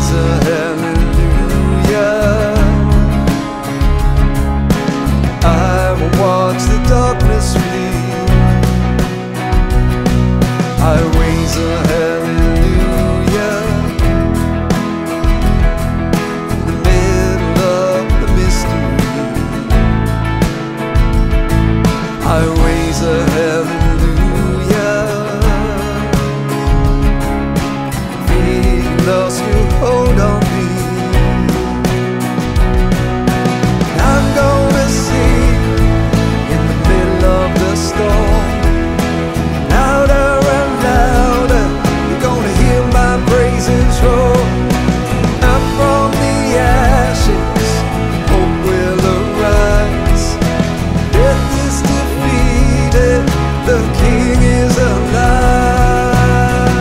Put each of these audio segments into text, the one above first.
raise a hallelujah. I will watch the darkness flee. I raise a hallelujah in the middle of the mystery. I raise a hallelujah. Feeling lost, you hold on me. I'm gonna sing in the middle of the storm. Louder and louder, you're gonna hear my praises roar. Up from the ashes, hope will arise. Death is defeated, the King is alive.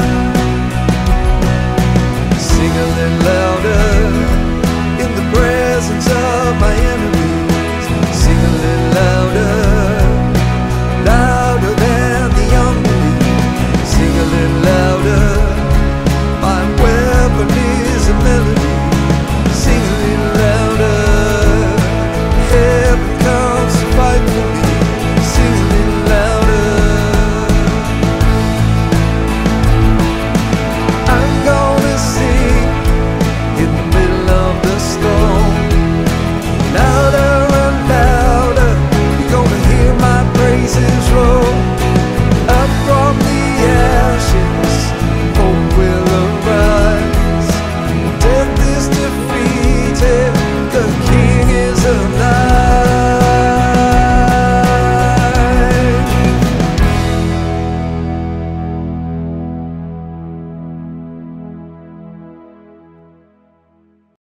Sing a little louder in the presence of my enemies. Sing a little louder, louder than the unbelief. Sing a little louder, my weapon is a melody. Sing a little louder, heaven comes to fight for me. Sing a little louder. I'm gonna sing in the middle of the storm. Louder and louder, you're gonna hear my praises